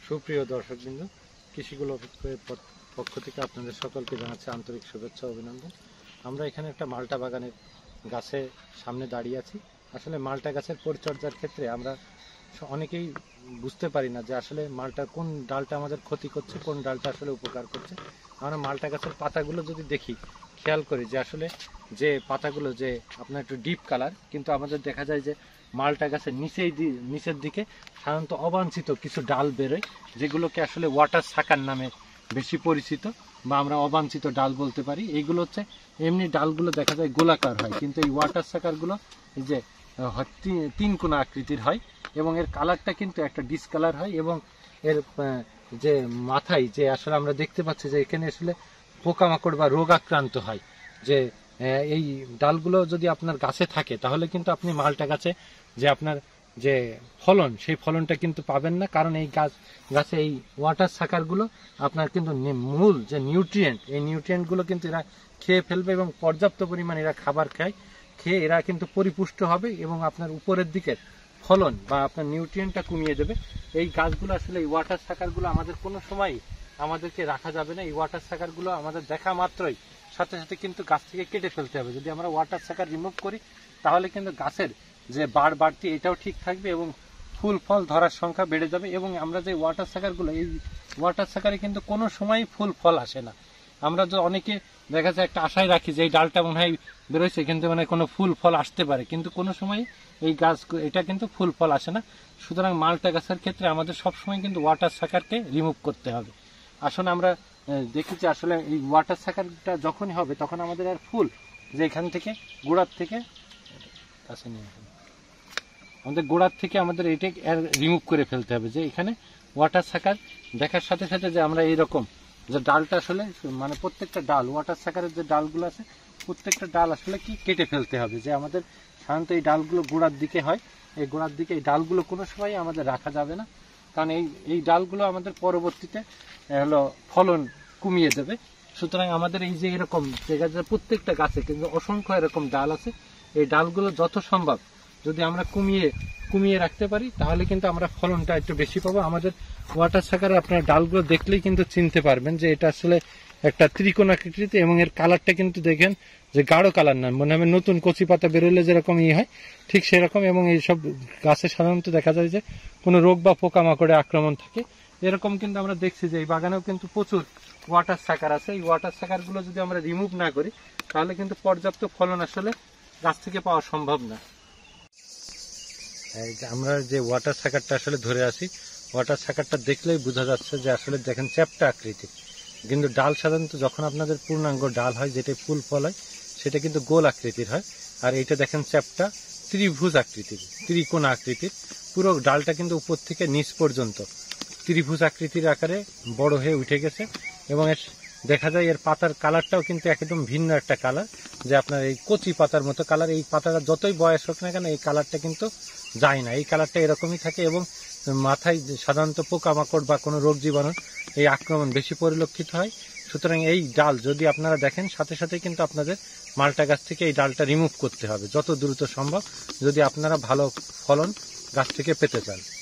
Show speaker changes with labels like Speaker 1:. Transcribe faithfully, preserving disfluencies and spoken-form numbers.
Speaker 1: সুপ্রিয় দর্শকবৃন্দ, কৃষিগুলো পক্ষ থেকে আপনাদের সকলকে জানাচ্ছি আন্তরিক শুভেচ্ছা ও অভিনন্দন। আমরা এখানে একটা মালটা বাগানের গাছের সামনে দাঁড়িয়ে আছি। আসলে মালটা গাছের পরিচর্যার ক্ষেত্রে আমরা অনেকেই বুঝতে পারি না যে আসলে মালটা কোন ডালটা আমাদের ক্ষতি করছে, কোন ডালটা আসলে উপকার করছে। আমরা মালটা গাছের পাতাগুলো যদি দেখি, খেয়াল করি যে আসলে যে পাতাগুলো যে আপনার একটু ডিপ কালার, কিন্তু আমাদের দেখা যায় যে মালটা গাছের নিচেই নিচের দিকে সাধারণত অবাঞ্ছিত কিছু ডাল বেরোয়, যেগুলোকে আসলে ওয়াটার সাকার নামে বেশি পরিচিত, বা আমরা অবাঞ্ছিত ডাল বলতে পারি। এইগুলো হচ্ছে এমনি ডালগুলো দেখা যায় গোলাকার হয়, কিন্তু এই ওয়াটার সাকারগুলো এই যে তিন কোণা আকৃতির হয় এবং এর কালারটা কিন্তু একটা ডিসকালার হয়, এবং এর যে মাথায় যে আসলে আমরা দেখতে পাচ্ছি যে এখানে আসলে পোকামাকড় বা রোগ আক্রান্ত হয়। যে এই ডালগুলো যদি আপনার গাছে থাকে তাহলে কিন্তু আপনি মালটা গাছে যে আপনার যে ফলন, সেই ফলনটা কিন্তু পাবেন না, কারণ এই গাছ গাছে এই ওয়াটার সাকারগুলো আপনার কিন্তু মূল যে নিউট্রিয়েন্ট, এই নিউট্রিয়েন্টগুলো কিন্তু এরা খেয়ে ফেলবে এবং পর্যাপ্ত পরিমাণে এরা খাবার খায়, খেয়ে এরা কিন্তু পরিপুষ্ট হবে এবং আপনার উপরের দিকের ফলন বা আপনার নিউট্রিয়েন্টটা কমিয়ে দেবে। এই গাছগুলো আসলে এই ওয়াটার সাকারগুলো আমাদের কোনো সময় আমাদেরকে রাখা যাবে না। এই ওয়াটার সাকারগুলো আমাদের দেখা মাত্রই সাথে সাথে কিন্তু গাছ থেকে কেটে ফেলতে হবে। যদি আমরা ওয়াটার সাকার রিমুভ করি তাহলে কিন্তু গাছের যে বাড় বাড়তি এটাও ঠিক থাকবে এবং ফুল ফল ধরার সংখ্যা বেড়ে যাবে। এবং আমরা যে ওয়াটার সাকারগুলো, এই ওয়াটার সাকারে কিন্তু কোনো সময় ফুল ফল আসে না। আমরা যে অনেকে দেখা যায় একটা আশায় রাখি যে এই ডালটা মনে হয় বেরোচ্ছে, কিন্তু মানে কোনো ফুল ফল আসতে পারে, কিন্তু কোনো সময় এই গাছ এটা কিন্তু ফুল ফল আসে না। সুতরাং মালটা গাছের ক্ষেত্রে আমাদের সবসময় কিন্তু ওয়াটার সাকারকে রিমুভ করতে হবে। আসলে আমরা দেখি যে আসলে এই ওয়াটার সাকারটা যখনই হবে তখন আমাদের আর ফুল যে এখান থেকে গোড়ার থেকে কাছে নিয়ে আমাদের গোড়ার থেকে আমাদের এটা রিমুভ করে ফেলতে হবে। যে এখানে ওয়াটার সাকার দেখার সাথে সাথে যে আমরা এইরকম যে ডালটা আসলে মানে প্রত্যেকটা ডাল ওয়াটার সাকারের যে ডালগুলো আছে প্রত্যেকটা ডাল আসলে কি কেটে ফেলতে হবে। যে আমাদের সাধারণত এই ডালগুলো গোড়ার দিকে হয়, এই গোড়ার দিকে এই ডালগুলো কোনো সময় আমাদের রাখা যাবে না, কারণ এই এই ডালগুলো আমাদের পরবর্তীতে হলো ফলন কমিয়ে দেবে। সুতরাং আমাদের এই যে এরকম জায়গায় প্রত্যেকটা গাছে কিন্তু অসংখ্য এরকম ডাল আছে, এই ডালগুলো যত সম্ভব যদি আমরা কমিয়ে কমিয়ে রাখতে পারি তাহলে কিন্তু আমরা ফলনটা একটু বেশি পাবো। আমাদের ওয়াটার সাকারে আপনার ডালগুলো দেখলেই কিন্তু চিনতে পারবেন যে এটা আসলে একটা ত্রিকোণ আকৃতিতে, এবং এর কালারটা কিন্তু দেখেন যে গাঢ় কালার না, মনে হয় নতুন কচি পাতা বেরোলে যেরকম ই হয় ঠিক সেরকম। এবং এইসব গাছে সাধারণত দেখা যায় যে কোনো রোগ বা পোকামাকড়ে আক্রমণ থাকে, এরকম কিন্তু আমরা দেখছি যে এই বাগানেও কিন্তু প্রচুর ওয়াটার সাকার আছে। এই ওয়াটার সাকারগুলো যদি আমরা রিমুভ না করি তাহলে কিন্তু পর্যাপ্ত ফলন আসলে গাছ থেকে পাওয়া সম্ভব না। এই যে আমরা যে ওয়াটার সাকারটা আসলে ধরে আসি, ওয়াটার সাকারটা দেখলেই বোঝা যাচ্ছে যে আসলে দেখেন চ্যাপ্টা আকৃতি, কিন্তু ডাল সাধারণত যখন আপনাদের পূর্ণাঙ্গ ডাল হয় যেটা ফুল ফল হয় সেটা কিন্তু গোল আকৃতির হয়, আর এইটা দেখেন চ্যাপ্টা ত্রিভুজ আকৃতির, ত্রিকোণ আকৃতির। পুরো ডালটা কিন্তু উপর থেকে নিচ পর্যন্ত ত্রিভুজ আকৃতির আকারে বড় হয়ে উঠে গেছে, এবং এর দেখা যায় এর পাতার কালারটাও কিন্তু একদম ভিন্ন একটা কালার, যে আপনার এই কচি পাতার মতো কালার। এই পাতাটা যতই বয়স হোক না কেন এই কালারটা কিন্তু যায় না, এই কালারটা এরকমই থাকে। এবং মাথায় সাধারণত পোকামাকড় বা কোনো রোগ জীবাণুর এই আক্রমণ বেশি পরিলক্ষিত হয়। সুতরাং এই ডাল যদি আপনারা দেখেন সাথে সাথে কিন্তু আপনাদের মালটা গাছ থেকে এই ডালটা রিমুভ করতে হবে যত দ্রুত সম্ভব, যদি আপনারা ভালো ফলন গাছ থেকে পেতে চান।